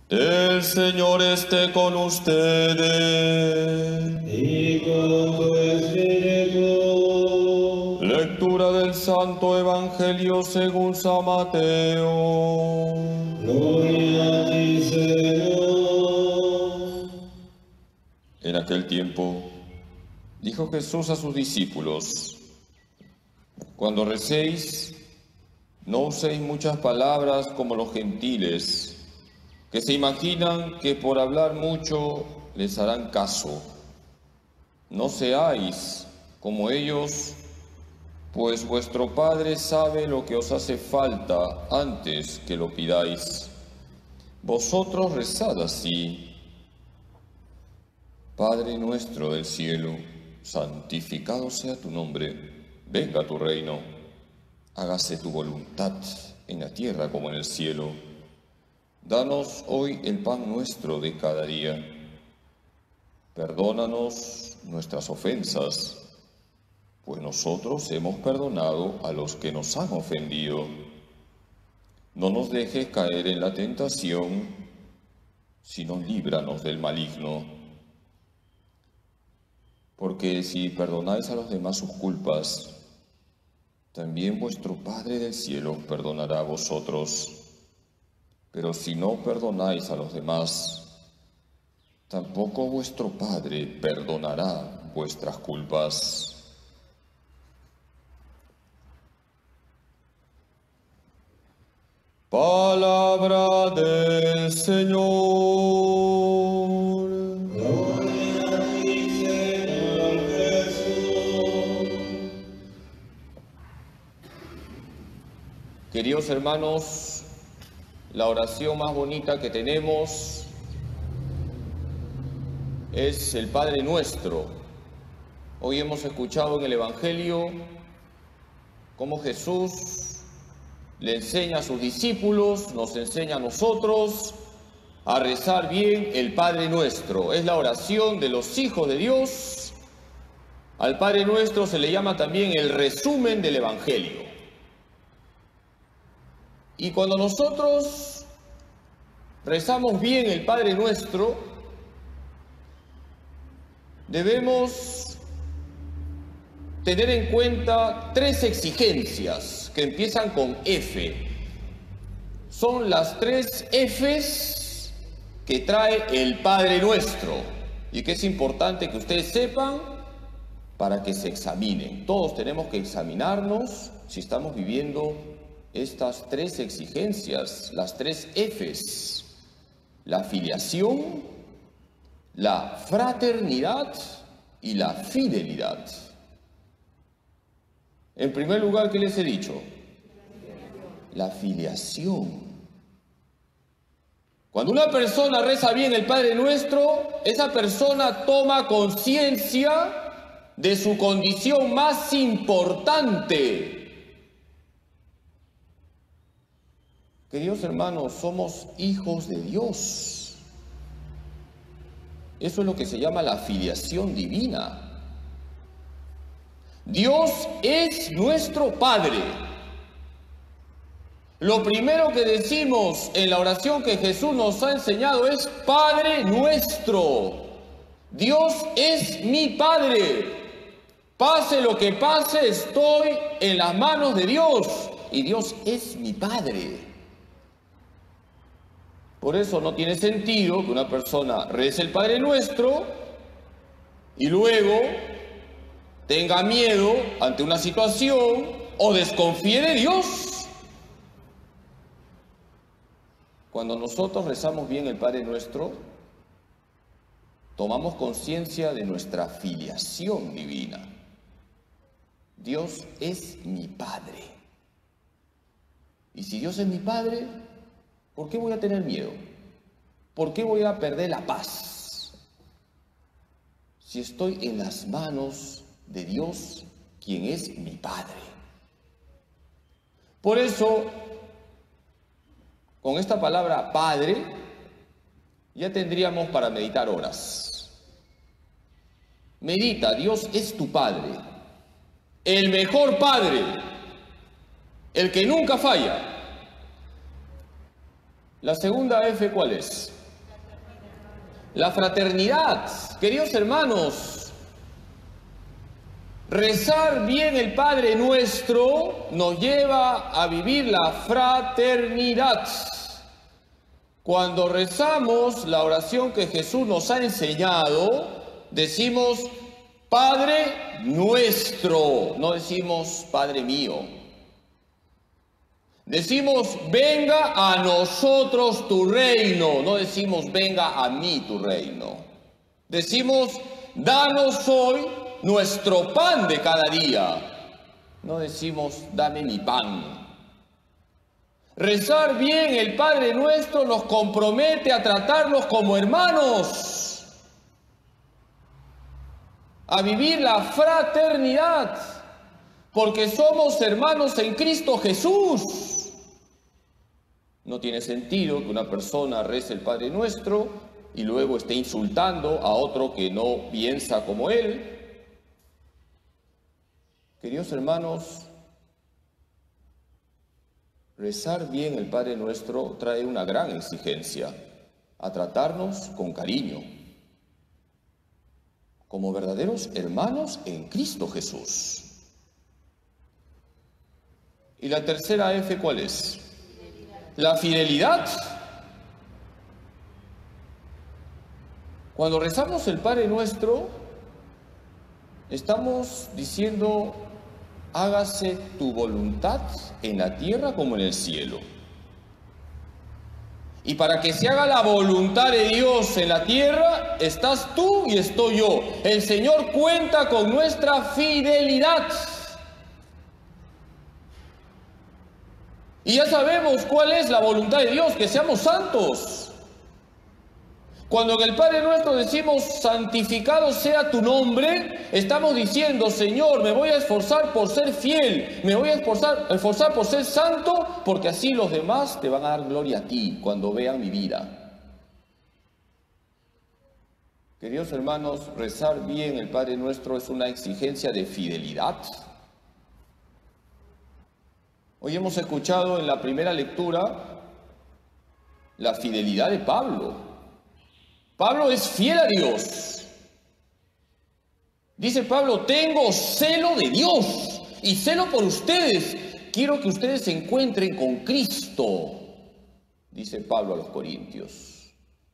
El Señor esté con ustedes. Y con tu espíritu. Lectura del Santo Evangelio según San Mateo. Gloria a ti, Señor. En aquel tiempo, dijo Jesús a sus discípulos: Cuando recéis, no uséis muchas palabras como los gentiles, que se imaginan que por hablar mucho les harán caso. No seáis como ellos, pues vuestro Padre sabe lo que os hace falta antes que lo pidáis. Vosotros rezad así: Padre nuestro del cielo, santificado sea tu nombre, venga tu reino, hágase tu voluntad en la tierra como en el cielo. Danos hoy el pan nuestro de cada día. Perdónanos nuestras ofensas, pues nosotros hemos perdonado a los que nos han ofendido. No nos dejes caer en la tentación, sino líbranos del maligno. Porque si perdonáis a los demás sus culpas, también vuestro Padre del cielo os perdonará a vosotros. Pero si no perdonáis a los demás, tampoco vuestro Padre perdonará vuestras culpas. Palabra del Señor. Gloria a ti, Señor Jesús. Queridos hermanos, la oración más bonita que tenemos es el Padre Nuestro. Hoy hemos escuchado en el Evangelio cómo Jesús le enseña a sus discípulos, nos enseña a nosotros a rezar bien el Padre Nuestro. Es la oración de los hijos de Dios. Al Padre Nuestro se le llama también el resumen del Evangelio. Y cuando nosotros rezamos bien el Padre Nuestro, debemos tener en cuenta tres exigencias que empiezan con F. Son las tres Fs que trae el Padre Nuestro y que es importante que ustedes sepan para que se examinen. Todos tenemos que examinarnos si estamos viviendo estas tres exigencias, las tres Fs: la filiación, la fraternidad y la fidelidad. En primer lugar, ¿qué les he dicho? La filiación. Cuando una persona reza bien el Padre Nuestro, esa persona toma conciencia de su condición más importante. Queridos hermanos, somos hijos de Dios. Eso es lo que se llama la filiación divina. Dios es nuestro Padre. Lo primero que decimos en la oración que Jesús nos ha enseñado es Padre Nuestro. Dios es mi Padre. Pase lo que pase, estoy en las manos de Dios y Dios es mi Padre. Por eso no tiene sentido que una persona rece el Padre Nuestro y luego tenga miedo ante una situación o desconfíe de Dios. Cuando nosotros rezamos bien el Padre Nuestro, tomamos conciencia de nuestra filiación divina. Dios es mi Padre. Y si Dios es mi Padre, ¿por qué voy a tener miedo? ¿Por qué voy a perder la paz? Si estoy en las manos de Dios, quien es mi Padre. Por eso, con esta palabra Padre, ya tendríamos para meditar horas. Medita, Dios es tu Padre, el mejor Padre, el que nunca falla. La segunda F, ¿cuál es? la fraternidad. Queridos hermanos, rezar bien el Padre Nuestro nos lleva a vivir la fraternidad. Cuando rezamos la oración que Jesús nos ha enseñado, decimos Padre Nuestro, no decimos Padre mío. Decimos venga a nosotros tu reino, no decimos venga a mí tu reino. Decimos danos hoy nuestro pan de cada día, no decimos dame mi pan. Rezar bien el Padre Nuestro nos compromete a tratarnos como hermanos, a vivir la fraternidad, porque somos hermanos en Cristo Jesús. No tiene sentido que una persona rece el Padre Nuestro y luego esté insultando a otro que no piensa como él. Queridos hermanos, rezar bien el Padre Nuestro trae una gran exigencia, a tratarnos con cariño, como verdaderos hermanos en Cristo Jesús. ¿Y la tercera F cuál es? La fidelidad. Cuando rezamos el Padre Nuestro, estamos diciendo hágase tu voluntad en la tierra como en el cielo. Y para que se haga la voluntad de Dios en la tierra, estás tú y estoy yo. El Señor cuenta con nuestra fidelidad. Y ya sabemos cuál es la voluntad de Dios, que seamos santos. Cuando en el Padre Nuestro decimos santificado sea tu nombre, estamos diciendo Señor, me voy a esforzar por ser fiel, me voy a esforzar por ser santo, porque así los demás te van a dar gloria a ti cuando vean mi vida. Queridos hermanos, rezar bien el Padre Nuestro es una exigencia de fidelidad. Hoy hemos escuchado en la primera lectura la fidelidad de Pablo. Pablo es fiel a Dios. Dice Pablo, tengo celo de Dios y celo por ustedes. Quiero que ustedes se encuentren con Cristo, dice Pablo a los Corintios.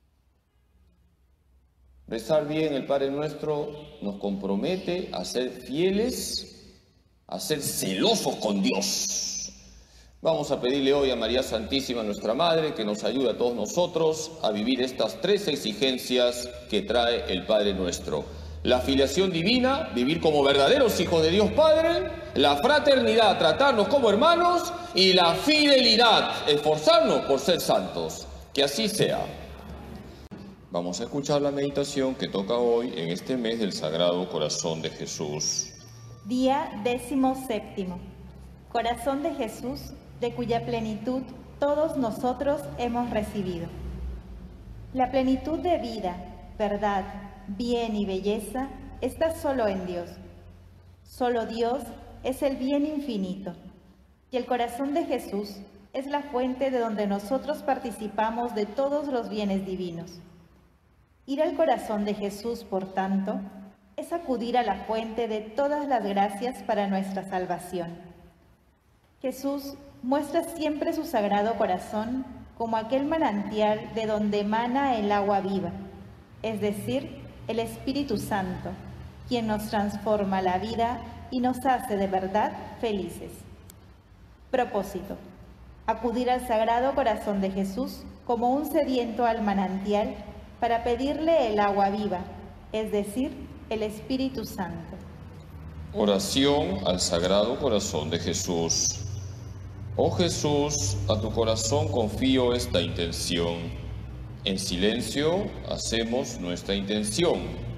Rezar bien el Padre Nuestro nos compromete a ser fieles, a ser celosos con Dios. Vamos a pedirle hoy a María Santísima, nuestra Madre, que nos ayude a todos nosotros a vivir estas tres exigencias que trae el Padre Nuestro. La filiación divina, vivir como verdaderos hijos de Dios Padre, la fraternidad, tratarnos como hermanos, y la fidelidad, esforzarnos por ser santos. Que así sea. Vamos a escuchar la meditación que toca hoy en este mes del Sagrado Corazón de Jesús. Día 17. Corazón de Jesús, de cuya plenitud todos nosotros hemos recibido. La plenitud de vida, verdad, bien y belleza está solo en Dios. Solo Dios es el bien infinito, y el corazón de Jesús es la fuente de donde nosotros participamos de todos los bienes divinos. Ir al corazón de Jesús, por tanto, es acudir a la fuente de todas las gracias para nuestra salvación. Jesús muestra siempre su sagrado corazón como aquel manantial de donde emana el agua viva, es decir, el Espíritu Santo, quien nos transforma la vida y nos hace de verdad felices. Propósito: acudir al Sagrado Corazón de Jesús como un sediento al manantial para pedirle el agua viva, es decir, el Espíritu Santo. Oración al Sagrado Corazón de Jesús. Oh Jesús, a tu corazón confío esta intención. En silencio hacemos nuestra intención.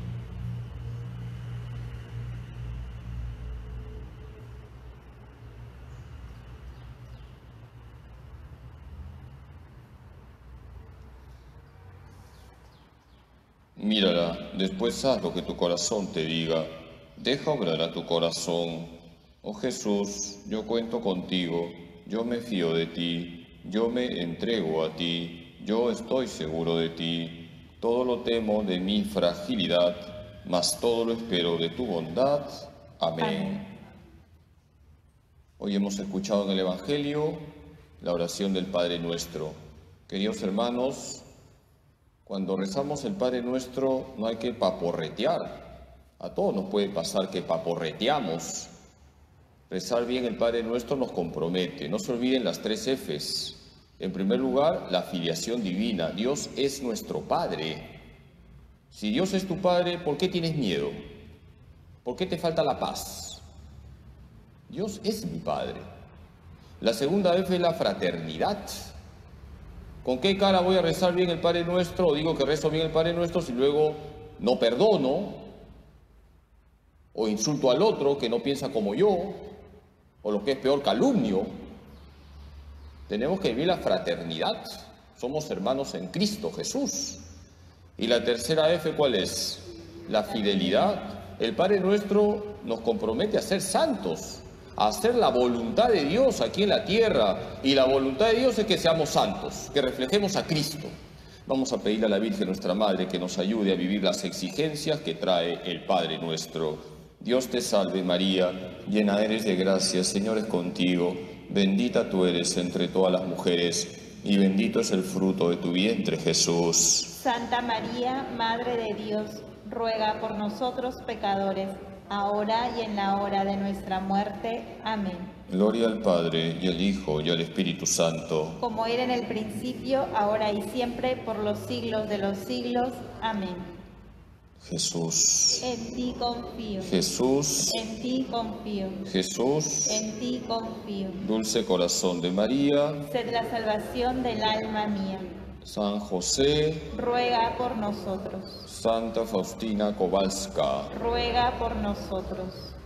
Mírala, después haz lo que tu corazón te diga. Deja obrar a tu corazón. Oh Jesús, yo cuento contigo. Yo me fío de ti, yo me entrego a ti, yo estoy seguro de ti. Todo lo temo de mi fragilidad, mas todo lo espero de tu bondad. Amén. Amén. Hoy hemos escuchado en el Evangelio la oración del Padre Nuestro. Queridos hermanos, cuando rezamos el Padre Nuestro no hay que paporretear. A todos nos puede pasar que paporreteamos. Rezar bien el Padre Nuestro nos compromete. No se olviden las 3 Fs. En primer lugar, la filiación divina. Dios es nuestro Padre. Si Dios es tu Padre, ¿por qué tienes miedo? ¿Por qué te falta la paz? Dios es mi Padre. La segunda F es la fraternidad. ¿Con qué cara voy a rezar bien el Padre Nuestro? O digo que rezo bien el Padre Nuestro si luego no perdono, o insulto al otro que no piensa como yo, o lo que es peor, calumnio. Tenemos que vivir la fraternidad. Somos hermanos en Cristo Jesús. Y la tercera F, ¿cuál es? La fidelidad. El Padre Nuestro nos compromete a ser santos, a hacer la voluntad de Dios aquí en la tierra. Y la voluntad de Dios es que seamos santos, que reflejemos a Cristo. Vamos a pedirle a la Virgen nuestra Madre que nos ayude a vivir las exigencias que trae el Padre Nuestro. Dios te salve María, llena eres de gracia, el Señor es contigo. Bendita tú eres entre todas las mujeres, y bendito es el fruto de tu vientre, Jesús. Santa María, Madre de Dios, ruega por nosotros pecadores, ahora y en la hora de nuestra muerte. Amén. Gloria al Padre, y al Hijo, y al Espíritu Santo. Como era en el principio, ahora y siempre, por los siglos de los siglos. Amén. Jesús, En ti confío. Jesús, En ti confío. Jesús, En ti confío. dulce corazón de María, Sed la salvación del alma mía. San José, Ruega por nosotros. Santa Faustina Kowalska, Ruega por nosotros.